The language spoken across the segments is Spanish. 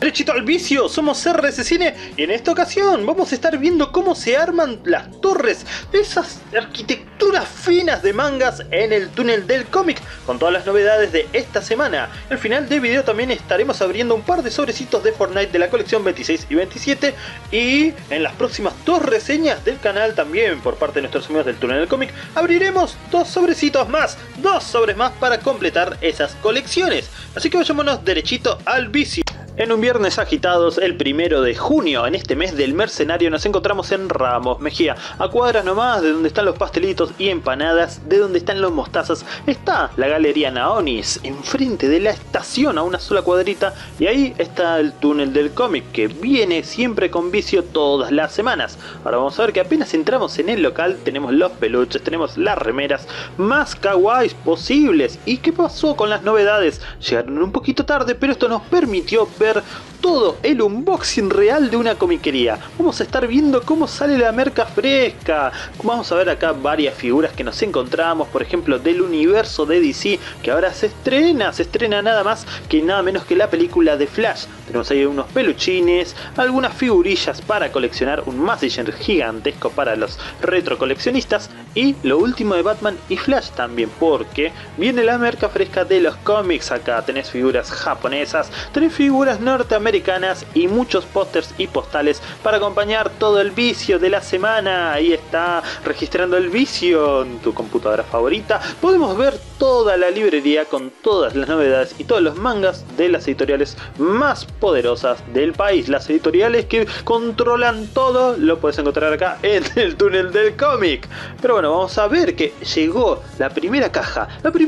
derechito al vicio, somos RS Cine y en esta ocasión vamos a estar viendo cómo se arman las torres de esas arquitecturas finas de mangas en el túnel del cómic, con todas las novedades de esta semana. Al final del video también estaremos abriendo un par de sobrecitos de Fortnite de la colección 26 y 27, y en las próximas dos reseñas del canal también por parte de nuestros amigos del túnel del cómic abriremos dos sobrecitos más, dos sobres más para completar esas colecciones. Así que vayámonos derechito al vicio. En un viernes agitados, el 1 de junio, en este mes del mercenario, nos encontramos en Ramos Mejía, a cuadras nomás de donde están los pastelitos y empanadas, de donde están los mostazas, está la Galería Naonis, enfrente de la estación a una sola cuadrita, y ahí está el túnel del cómic, que viene siempre con vicio todas las semanas. Ahora vamos a ver que apenas entramos en el local, tenemos los peluches, tenemos las remeras más kawaiis posibles. ¿Y qué pasó con las novedades? Llegaron un poquito tarde, pero esto nos permitió ver todo el unboxing real de una comiquería. Vamos a estar viendo cómo sale la merca fresca. Vamos a ver acá varias figuras que nos encontramos, por ejemplo del universo de DC, que ahora se estrena nada más que nada menos que la película de Flash. Tenemos ahí unos peluchines, algunas figurillas para coleccionar, un Messenger gigantesco para los retro coleccionistas, y lo último de Batman y Flash también, porque viene la merca fresca de los cómics. Acá tenés figuras japonesas, tenés figuras norteamericanas y muchos pósters y postales para acompañar todo el vicio de la semana. Ahí está, registrando el vicio en tu computadora favorita. Podemos ver toda la librería con todas las novedades y todos los mangas de las editoriales más poderosas del país. Las editoriales que controlan todo lo puedes encontrar acá en el túnel del cómic. Pero bueno, vamos a ver que llegó la primera caja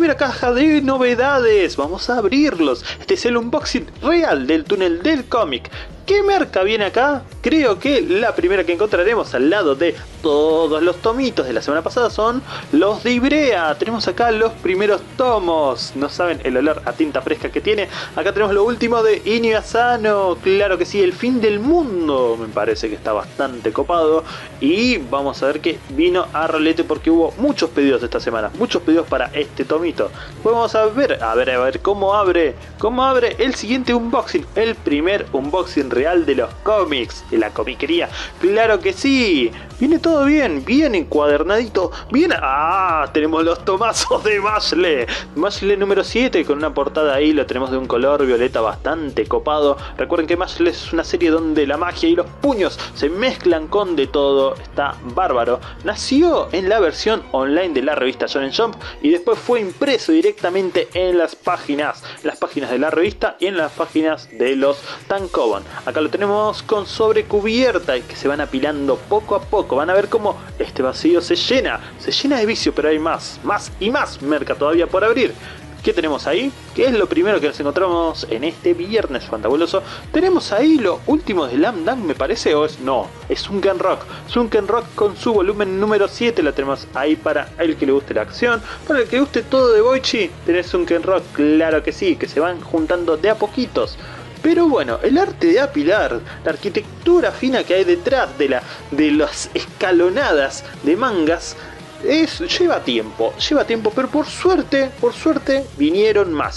de novedades. Vamos a abrirlos. Este es el unboxing real del túnel del cómic. ¿Qué merca viene acá? Creo que la primera que encontraremos al lado de todos los tomitos de la semana pasada son los de Ivrea. Tenemos acá los primeros tomos. No saben el olor a tinta fresca que tiene. Acá tenemos lo último de Inio Asano. Claro que sí, el fin del mundo. Me parece que está bastante copado. Y vamos a ver que vino a rolete porque hubo muchos pedidos esta semana. Muchos pedidos para este tomito. Pues vamos a ver cómo abre el siguiente unboxing. El primer unboxing real de los cómics, de la comiquería. Claro que sí, viene todo bien encuadernadito, bien. Tenemos los tomazos de Mashle número 7, con una portada ahí, lo tenemos de un color violeta bastante copado. Recuerden que Mashle es una serie donde la magia y los puños se mezclan con de todo, está bárbaro. Nació en la versión online de la revista Shonen Jump y después fue impreso directamente en las páginas de la revista y en las páginas de los Tankobon. Acá lo tenemos con sobrecubierta y que se van apilando poco a poco. Van a ver cómo este vacío se llena de vicio, pero hay más y más merca todavía por abrir. ¿Qué tenemos ahí? ¿Qué es lo primero que nos encontramos en este viernes fantabuloso? Tenemos ahí lo último de Slam Dunk, me parece, o es no, es Sunken Rock con su volumen número 7. La tenemos ahí para el que le guste la acción, para el que le guste todo de Boichi. Tenés Sunken Rock, claro que sí, que se van juntando de a poquitos. Pero bueno, el arte de apilar, la arquitectura fina que hay detrás de las escalonadas de mangas, lleva tiempo, pero por suerte vinieron más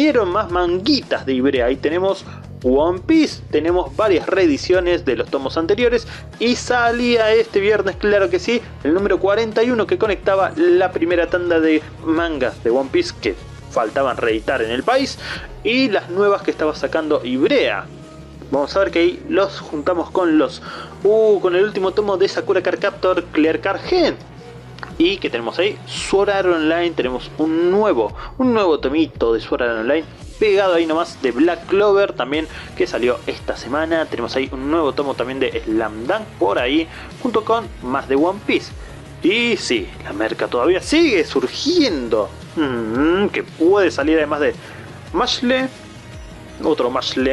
manguitas de Ivrea. Ahí tenemos One Piece, tenemos varias reediciones de los tomos anteriores y salía este viernes, claro que sí, el número 41 que conectaba la primera tanda de mangas de One Piece que faltaban reeditar en el país y las nuevas que estaba sacando Ivrea. Vamos a ver que ahí los juntamos con con el último tomo de Sakura Card Captor Clear Card Gen. Y que tenemos ahí Sword Art Online, tenemos un nuevo tomito de Sword Art Online pegado ahí nomás de Black Clover también, que salió esta semana. Tenemos ahí un nuevo tomo también de Slam Dunk por ahí, junto con más de One Piece. Y sí, la merca todavía sigue surgiendo, que puede salir además de Mashle, otro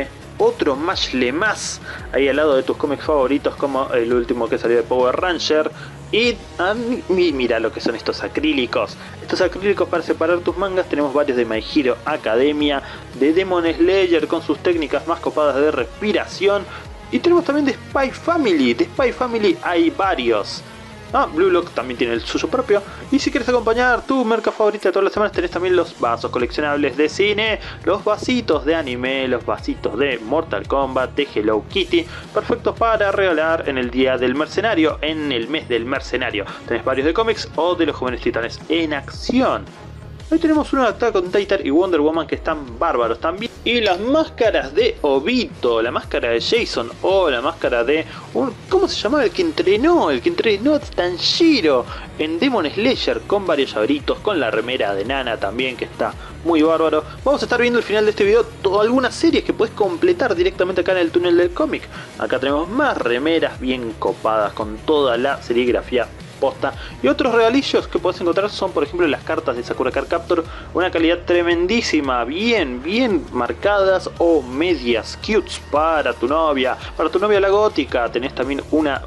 Mashle más, ahí al lado de tus cómics favoritos, como el último que salió de Power Ranger. Y mira lo que son estos acrílicos para separar tus mangas. Tenemos varios de My Hero Academia, de Demon Slayer con sus técnicas más copadas de respiración, y tenemos también de Spy Family hay varios. Blue Lock también tiene el suyo propio. Y si quieres acompañar tu merca favorita de todas las semanas, tenés también los vasos coleccionables de cine, los vasitos de anime, los vasitos de Mortal Kombat, de Hello Kitty, perfectos para regalar en el día del mercenario, en el mes del mercenario. Tenés varios de cómics o de los jóvenes titanes en acción. Hoy tenemos uno de Attack on Titan y Wonder Woman que están bárbaros también. Y las máscaras de Obito, la máscara de Jason o la máscara de... ¿Cómo se llamaba? El que entrenó a Tanjiro en Demon Slayer, con varios llaveritos, con la remera de Nana también, que está muy bárbaro. Vamos a estar viendo al final de este video algunas series que puedes completar directamente acá en el túnel del cómic. Acá tenemos más remeras bien copadas con toda la serigrafía posta. Y otros regalillos que puedes encontrar son, por ejemplo, las cartas de Sakura Card Captor, una calidad tremendísima, bien marcadas, o medias cutes para tu novia la gótica. Tenés también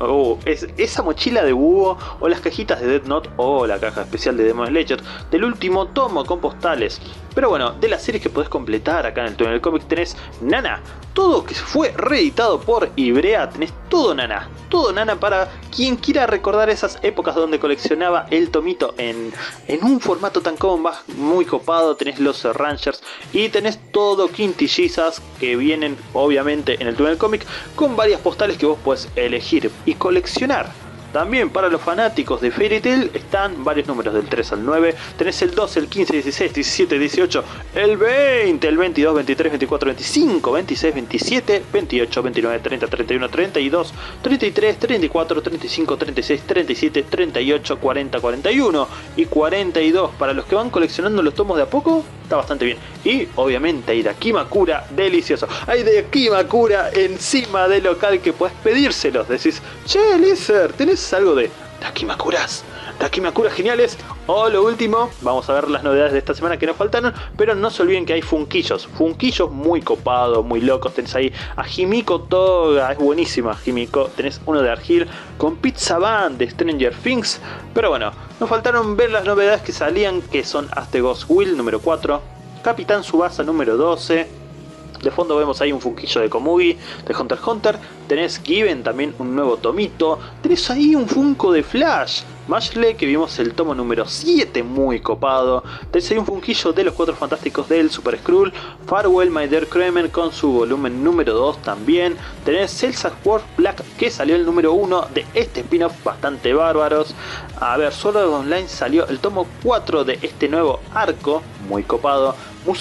esa mochila de búho, o las cajitas de Death Note, o la caja especial de Demon Slayer del último tomo con postales. Pero bueno, de las series que podés completar acá en el túnel del cómic tenés Nana, todo que fue reeditado por Ibrea. Tenés todo Nana para quien quiera recordar esas épocas donde coleccionaba el tomito en un formato tan cómodo, muy copado. Tenés los Rangers y tenés todo quintillizas que vienen obviamente en el túnel del cómic, con varias postales que vos podés elegir y coleccionar. También para los fanáticos de Fairy Tail están varios números del 3 al 9. Tenés el 12, el 15, 16, 17, 18, el 20, el 22, 23, 24, 25, 26, 27, 28, 29, 30, 31, 32, 33, 34, 35, 36, 37, 38, 40, 41 y 42. Para los que van coleccionando los tomos de a poco, está bastante bien. Y obviamente hay Dakimakura delicioso. Hay Dakimakura encima del local que puedes pedírselos. Decís, che, Lizard, ¿tenés algo de Dakimakuras geniales? O lo último, vamos a ver las novedades de esta semana que nos faltaron, pero no se olviden que hay funquillos muy copados, muy locos. Tenés ahí a Himiko Toga, es buenísima Himiko. Tenés uno de Argil con Pizza Band de Stranger Things. Pero bueno, nos faltaron ver las novedades que salían, que son Astegos Will número 4, Capitán Tsubasa número 12. De fondo vemos ahí un funquillo de Komugi, de Hunter x Hunter. Tenés Given, también un nuevo tomito. Tenés ahí un funko de Flash Mashle, que vimos el tomo número 7, muy copado. Tenés ahí un funquillo de los 4 fantásticos del Super Skrull. Farewell My Dear Kramer con su volumen número 2 también. Tenés Celsa World Black, que salió el número 1 de este spin-off, bastante bárbaros. A ver, solo online salió el tomo 4 de este nuevo arco, muy copado.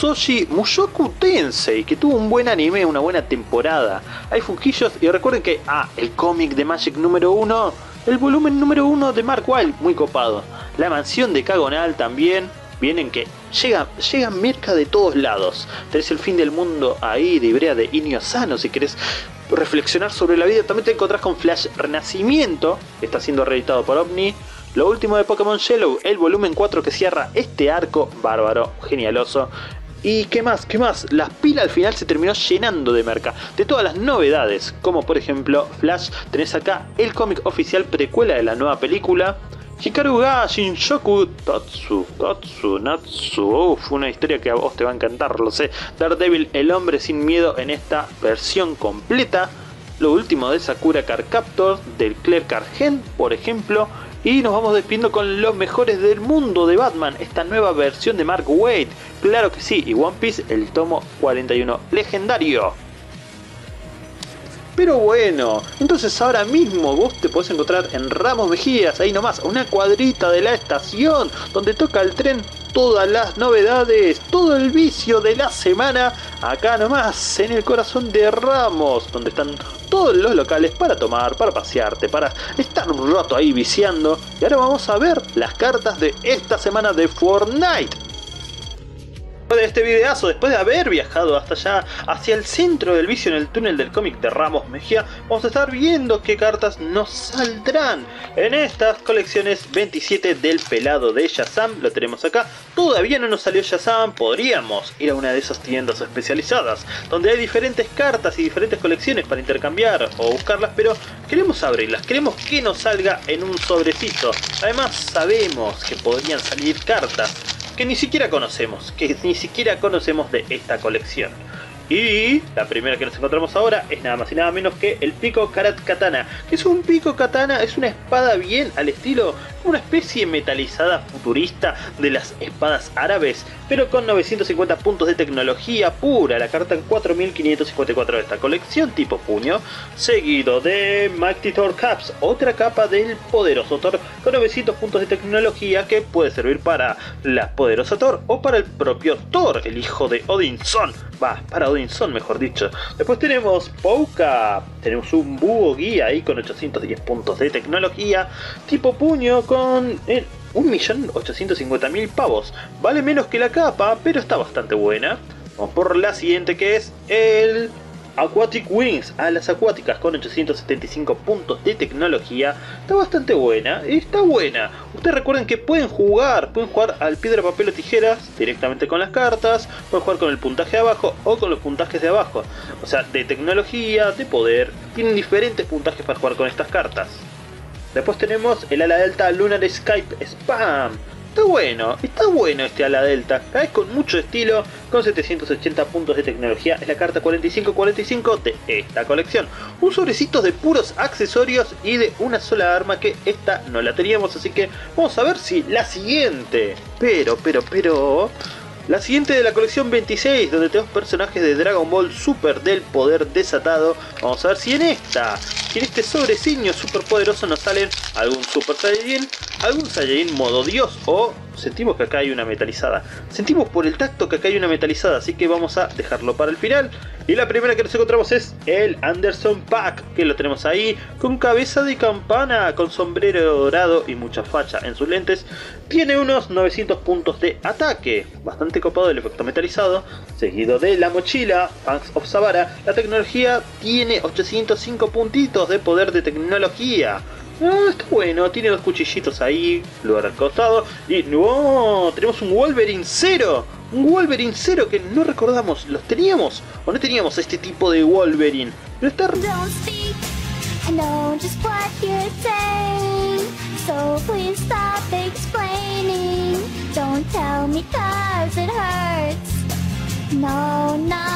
Mushoku Tensei, que tuvo un buen anime, una buena temporada. Hay funquillos y recuerden que el cómic de Magic número 1, el volumen número 1 de Mark Wild, muy copado. La mansión de Cagonal también. Vienen que llegan merca de todos lados. Tenés el fin del mundo ahí de Ibrea de Inio Asano, si querés reflexionar sobre la vida. También te encontrás con Flash Renacimiento, que está siendo reeditado por Omni. Lo último de Pokémon Yellow, el volumen 4 que cierra este arco bárbaro, genialoso. ¿Y qué más? La pila al final se terminó llenando de merca, de todas las novedades, como por ejemplo Flash. Tenés acá el cómic oficial precuela de la nueva película, Hikaru ga Shinshoku Tatsu Natsu. Fue una historia que a vos te va a encantar, lo sé. Daredevil, el hombre sin miedo, en esta versión completa. Lo último de Sakura Card Captor, del Clerk Argent, por ejemplo. Y nos vamos despidiendo con los mejores del mundo de Batman, esta nueva versión de Mark Waid, claro que sí, y One Piece, el tomo 41 legendario. Pero bueno, entonces ahora mismo vos te podés encontrar en Ramos Mejías, ahí nomás, una cuadrita de la estación, donde toca el tren, todas las novedades, todo el vicio de la semana, acá nomás, en el corazón de Ramos, donde están todos los locales para tomar, para pasearte, para estar un rato ahí viciando. Y ahora vamos a ver las cartas de esta semana de Fortnite. Después de este videazo, después de haber viajado hasta allá, hacia el centro del vicio en el túnel del cómic de Ramos Mejía, vamos a estar viendo qué cartas nos saldrán en estas colecciones 27 del pelado de Shazam. Lo tenemos acá. Todavía no nos salió Shazam, podríamos ir a una de esas tiendas especializadas donde hay diferentes cartas y diferentes colecciones para intercambiar o buscarlas, pero queremos abrirlas, queremos que nos salga en un sobrecito. Además sabemos que podrían salir cartas que ni siquiera conocemos de esta colección. Y la primera que nos encontramos ahora es nada más y nada menos que el Pico Karat Katana. Que es un Pico Katana, es una espada bien al estilo, una especie metalizada futurista de las espadas árabes, pero con 950 puntos de tecnología pura. La carta en 4554 de esta colección tipo puño. Seguido de Mighty Thor Caps, otra capa del poderoso Thor con 900 puntos de tecnología que puede servir para la poderosa Thor o para el propio Thor, el hijo de Odinson. Para Odinson mejor dicho. Después tenemos Pouka, tenemos un búho guía ahí con 810 puntos de tecnología tipo puño con 1.850.000 pavos. Vale menos que la capa, pero está bastante buena. Vamos por la siguiente, que es el Aquatic Wings, alas acuáticas con 875 puntos de tecnología. Está bastante buena, está buena. Ustedes recuerden que pueden jugar al piedra, papel o tijeras directamente con las cartas, pueden jugar con el puntaje de abajo o con los puntajes de abajo. O sea, de tecnología, de poder, tienen diferentes puntajes para jugar con estas cartas. Después tenemos el ala delta Lunar Skype Spam. Está bueno este ala delta, cada vez con mucho estilo, con 780 puntos de tecnología. Es la carta 4545 de esta colección. Un sobrecito de puros accesorios y de una sola arma, que esta no la teníamos, así que vamos a ver si la siguiente. Pero... La siguiente de la colección 26, donde tenemos personajes de Dragon Ball Super del poder desatado. Vamos a ver si en este sobreciño super poderoso nos salen algún Super Saiyajin, algún Saiyajin modo Dios, o sentimos que acá hay una metalizada. Sentimos por el tacto que acá hay una metalizada, así que vamos a dejarlo para el final. Y la primera que nos encontramos es el Anderson Paak, que lo tenemos ahí con cabeza de campana, con sombrero dorado y mucha facha en sus lentes. Tiene unos 900 puntos de ataque, bastante copado el efecto metalizado. Seguido de la mochila Fangs of Savara, la tecnología tiene 805 puntitos de poder de tecnología. Está bueno, tiene dos cuchillitos ahí, lugar al costado. Y no, tenemos un Wolverine 0. Un Wolverine 0 que no recordamos, ¿los teníamos o no teníamos este tipo de Wolverine? Pero está... Don't speak, I know just what you're saying, so please stop explaining. Don't tell me 'cause it hurts. No, no.